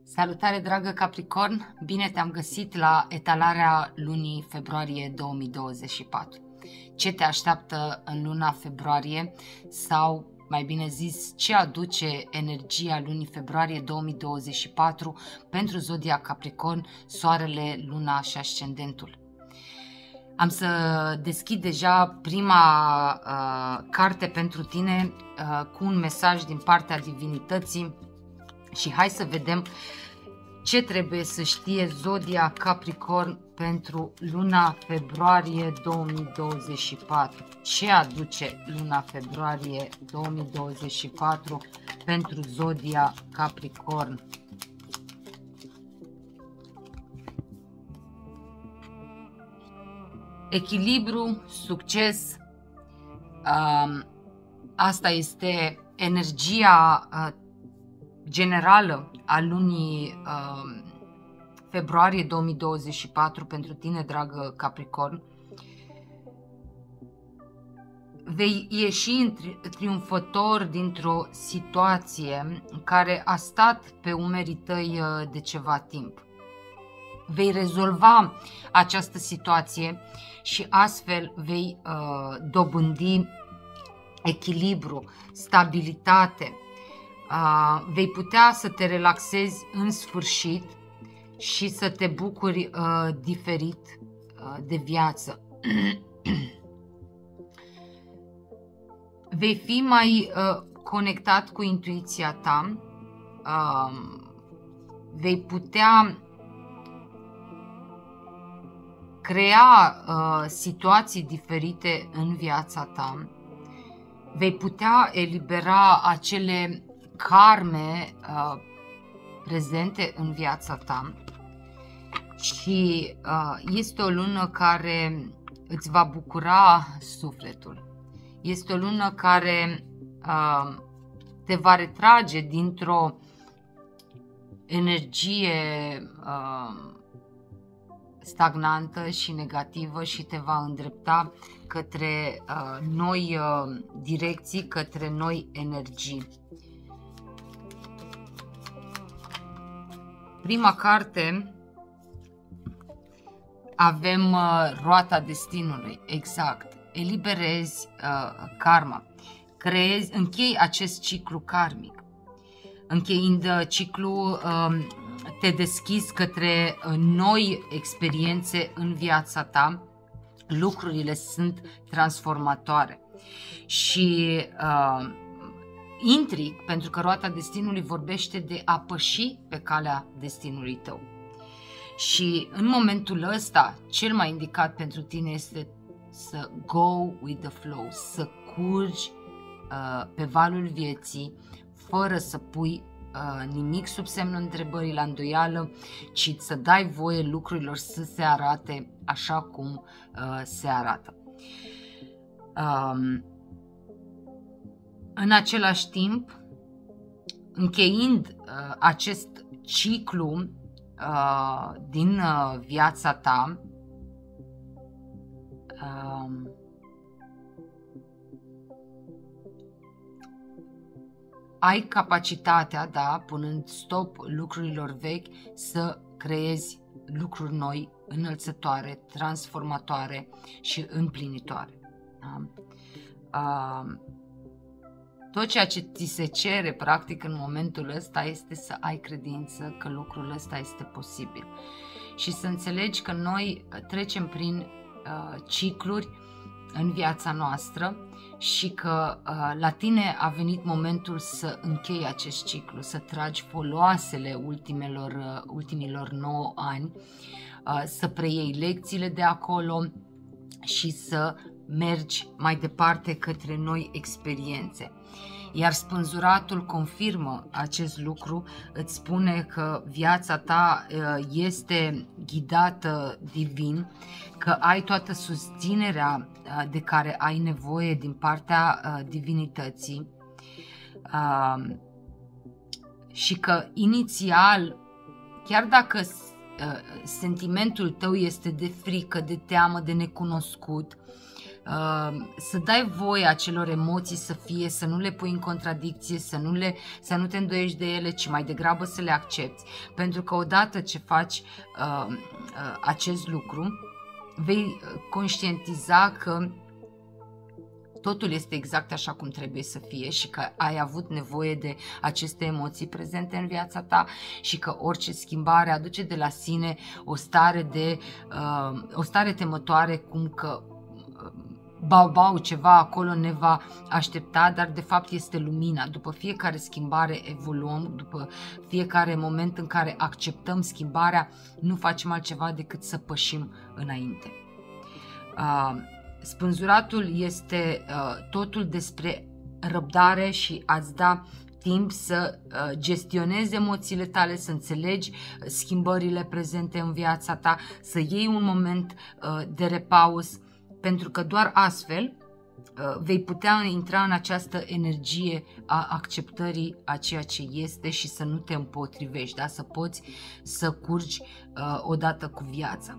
Salutare, dragă Capricorn! Bine te-am găsit la etalarea lunii februarie 2024. Ce te așteaptă în luna februarie sau, mai bine zis, ce aduce energia lunii februarie 2024 pentru zodia Capricorn, soarele, luna și ascendentul? Am să deschid deja prima carte pentru tine cu un mesaj din partea divinității și hai să vedem ce trebuie să știe zodia Capricorn pentru luna februarie 2024. Ce aduce luna februarie 2024 pentru zodia Capricorn? Echilibru, succes, asta este energia generală a lunii februarie 2024 pentru tine, dragă Capricorn. Vei ieși triumfător dintr-o situație care a stat pe umerii tăi de ceva timp. Vei rezolva această situație și astfel vei dobândi echilibru, stabilitate. Vei putea să te relaxezi în sfârșit și să te bucuri diferit de viață. Vei fi mai conectat cu intuiția ta, vei putea crea situații diferite în viața ta, vei putea elibera acele karme prezente în viața ta și este o lună care îți va bucura sufletul. Este o lună care te va retrage dintr-o energie stagnantă și negativă și te va îndrepta către noi direcții, către noi energii. Prima carte avem roata destinului, exact. Eliberezi karma, închei acest ciclu karmic. Încheind ciclu, te deschizi către noi experiențe în viața ta, lucrurile sunt transformatoare și intri, pentru că roata destinului vorbește de a păși pe calea destinului tău. Și în momentul ăsta, cel mai indicat pentru tine este să go with the flow, să curgi pe valul vieții, fără să pui nimic sub semnul întrebării la îndoială, ci să dai voie lucrurilor să se arate așa cum se arată. În același timp, încheind acest ciclu din viața ta, ai capacitatea, da, punând stop lucrurilor vechi, să creezi lucruri noi, înălțătoare, transformatoare și împlinitoare. Da? Tot ceea ce ți se cere, practic, în momentul ăsta este să ai credință că lucrul ăsta este posibil și să înțelegi că noi trecem prin cicluri în viața noastră și că la tine a venit momentul să închei acest ciclu, să tragi foloasele ultimilor 9 ani, să preiei lecțiile de acolo și să mergi mai departe către noi experiențe. Iar spânzuratul confirmă acest lucru, îți spune că viața ta este ghidată divin, că ai toată susținerea de care ai nevoie din partea divinității și că inițial, chiar dacă sentimentul tău este de frică, de teamă, de necunoscut, să dai voie acelor emoții să fie, să nu le pui în contradicție, să nu te îndoiești de ele, ci mai degrabă să le accepti. Pentru că odată ce faci acest lucru, vei conștientiza că totul este exact așa cum trebuie să fie și că ai avut nevoie de aceste emoții prezente în viața ta și că orice schimbare aduce de la sine o stare temătoare, cum că bau, ceva acolo ne va aștepta, dar de fapt este lumina. După fiecare schimbare evoluăm, după fiecare moment în care acceptăm schimbarea, nu facem altceva decât să pășim înainte. Spânzuratul este totul despre răbdare și a-ți da timp să gestionezi emoțiile tale, să înțelegi schimbările prezente în viața ta, să iei un moment de repaus, pentru că doar astfel vei putea intra în această energie a acceptării a ceea ce este și să nu te împotrivești, da? Să poți să curgi odată cu viața.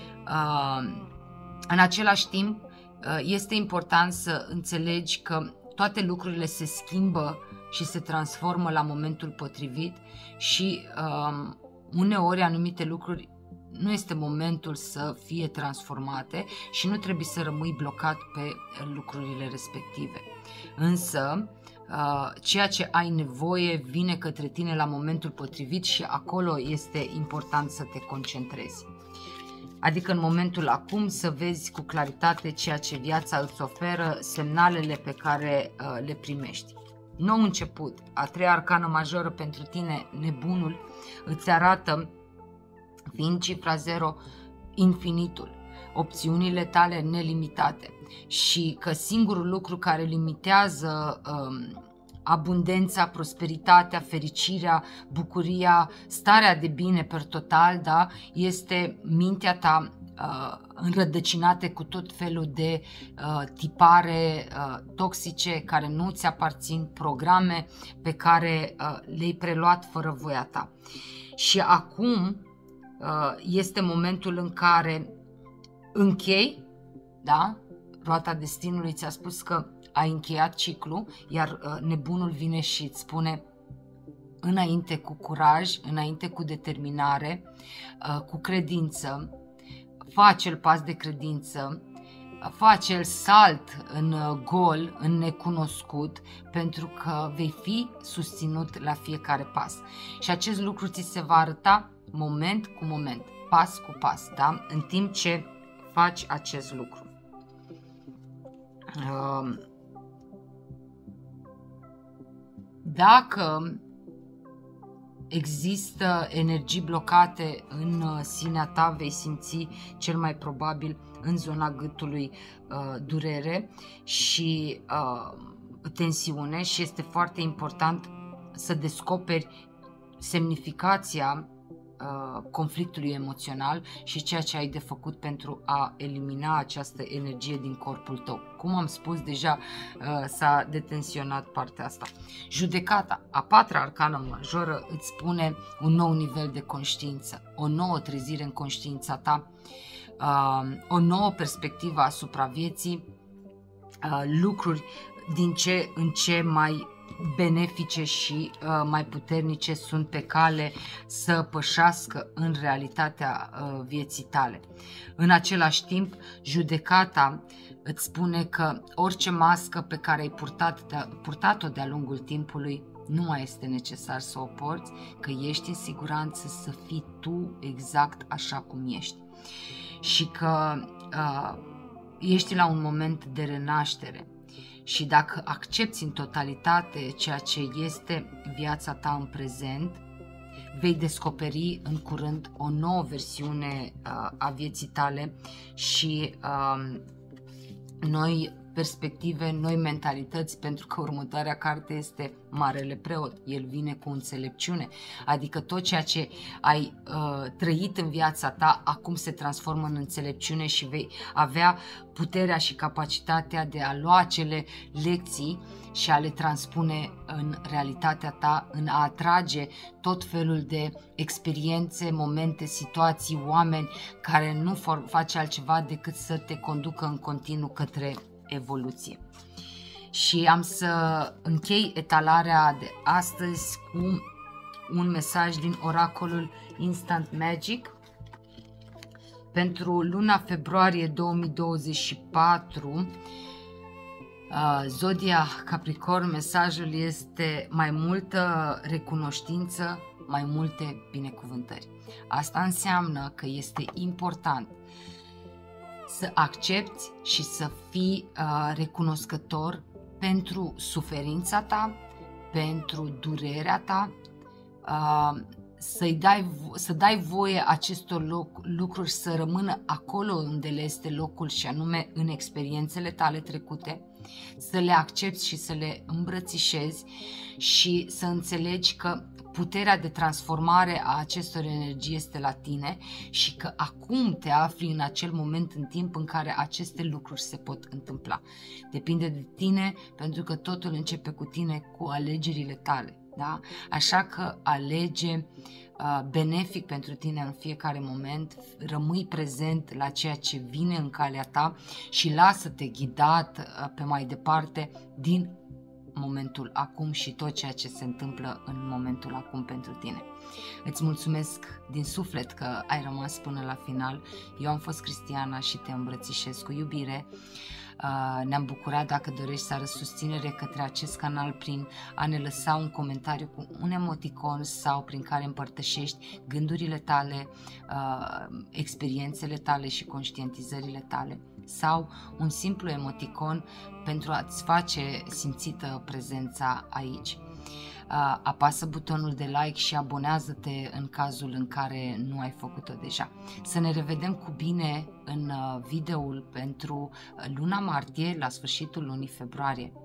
În același timp, este important să înțelegi că toate lucrurile se schimbă și se transformă la momentul potrivit și uneori anumite lucruri nu este momentul să fie transformate și nu trebuie să rămâi blocat pe lucrurile respective. Însă, ceea ce ai nevoie vine către tine la momentul potrivit și acolo este important să te concentrezi. Adică în momentul acum să vezi cu claritate ceea ce viața îți oferă, semnalele pe care le primești. Nou început, a treia arcană majoră pentru tine, nebunul, îți arată, fiind cifra 0, infinitul, opțiunile tale nelimitate și că singurul lucru care limitează abundența, prosperitatea, fericirea, bucuria, starea de bine per total, da, este mintea ta înrădăcinate cu tot felul de tipare toxice care nu ți aparțin, programe pe care le-ai preluat fără voia ta. Și acum este momentul în care închei, da? Roata destinului ți-a spus că ai încheiat ciclu, iar nebunul vine și îți spune înainte cu curaj, înainte cu determinare, cu credință, fă acel pas de credință, fă acel salt în gol, în necunoscut, pentru că vei fi susținut la fiecare pas. Și acest lucru ți se va arăta moment cu moment, pas cu pas, da? În timp ce faci acest lucru. Dacă există energii blocate în sinea ta, vei simți cel mai probabil în zona gâtului durere și tensiune și este foarte important să descoperi semnificația conflictului emoțional și ceea ce ai de făcut pentru a elimina această energie din corpul tău. Cum am spus deja, s-a detensionat partea asta. Judecata, a patra arcană majoră, îți spune un nou nivel de conștiință, o nouă trezire în conștiința ta, o nouă perspectivă asupra vieții, lucruri din ce în ce mai benefice și mai puternice sunt pe cale să pășească în realitatea vieții tale. În același timp, judecata îți spune că orice mască pe care ai purtat-o de-a lungul timpului nu mai este necesar să o porți, că ești în siguranță să fii tu exact așa cum ești și că ești la un moment de renaștere. Și dacă accepți în totalitate ceea ce este viața ta în prezent, vei descoperi în curând o nouă versiune a vieții tale și noi perspective, noi mentalități, pentru că următoarea carte este Marele Preot. El vine cu înțelepciune, adică tot ceea ce ai trăit în viața ta acum se transformă în înțelepciune și vei avea puterea și capacitatea de a lua acele lecții și a le transpune în realitatea ta, în a atrage tot felul de experiențe, momente, situații, oameni care nu face altceva decât să te conducă în continuu către evoluție. Și am să închei etalarea de astăzi cu un mesaj din oracolul Instant Magic pentru luna februarie 2024. Zodia Capricorn, mesajul este mai multă recunoștință, mai multe binecuvântări. Asta înseamnă că este important să accepti și să fii recunoscător pentru suferința ta, pentru durerea ta, să dai voie acestor lucruri să rămână acolo unde le este locul, și anume în experiențele tale trecute, să le accepti și să le îmbrățișezi și să înțelegi că puterea de transformare a acestor energii este la tine și că acum te afli în acel moment în timp în care aceste lucruri se pot întâmpla. Depinde de tine, pentru că totul începe cu tine, cu alegerile tale. Da? Așa că alege benefic pentru tine în fiecare moment, rămâi prezent la ceea ce vine în calea ta și lasă-te ghidat pe mai departe din momentul acum și tot ceea ce se întâmplă în momentul acum pentru tine. Îți mulțumesc din suflet că ai rămas până la final. Eu am fost Cristiana și te îmbrățișez cu iubire. Ne-am bucurat dacă dorești să arăți susținere către acest canal prin a ne lăsa un comentariu cu un emoticon sau prin care împărtășești gândurile tale, experiențele tale și conștientizările tale, sau un simplu emoticon pentru a-ți face simțită prezența aici. Apasă butonul de like și abonează-te în cazul în care nu ai făcut-o deja. Să ne revedem cu bine în videoul pentru luna martie, la sfârșitul lunii februarie.